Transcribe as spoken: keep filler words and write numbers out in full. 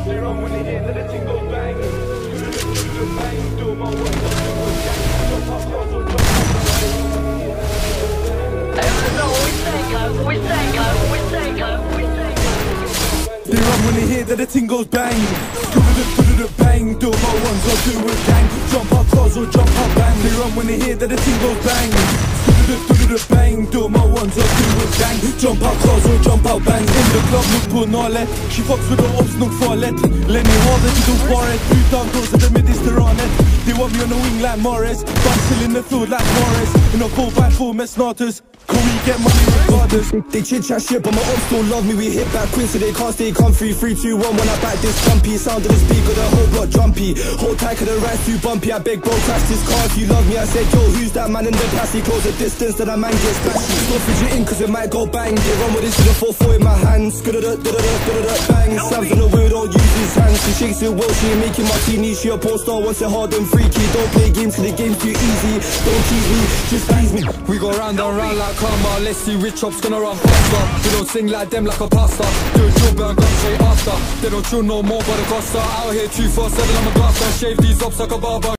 They run when they hear that the thing goes bang. Bang, do my work, do a gang. Jump up, cause or jump up, We say go, we say go, we say go. They run when they hear that the thing goes bang. Bang, do my ones or do a gang. Jump up, cause or jump up, bang. They run when they hear that the thing goes bang. Bang, do my ones or do a gang. Jump up, cause or jump up, bang. In the club, look på nollet. She fucks with the ops, nog farligt. Let me hold it, du svaret. Utan doser det mediterranet. They want me on the wing like Morris. Bustle in the field like Morris. In a four by four med snorters. Can we get money regardless? They chit chat shit but my ops still love me. We hit back quick so they can't stay comfy. Three, two, one when I back this jumpy. Sound of the speaker, the whole block jumpy. Hold tight cause the ride's too bumpy. I beg bro crash this car if you love me. I said yo who's that man in the past? He close the distance that a man gets splashy. Stop fidgeting cause it might go bang. Get run with this with a four four in my hands. Bang. Slams on the wheel, don't use his hands. She shakes it well, she ain't making martini. She a porn star, wants it hard and freaky. Don't play games cause the game's too easy. Don't tease me, just please me. We go round and round like karma. Let's see rich chops gonna run faster. We don't sing like them like a pasta. Do a drill burn gun straight after. They don't chill no more but a costa. Out here two four seven, I'm a blaster. Shave these ups like a barber.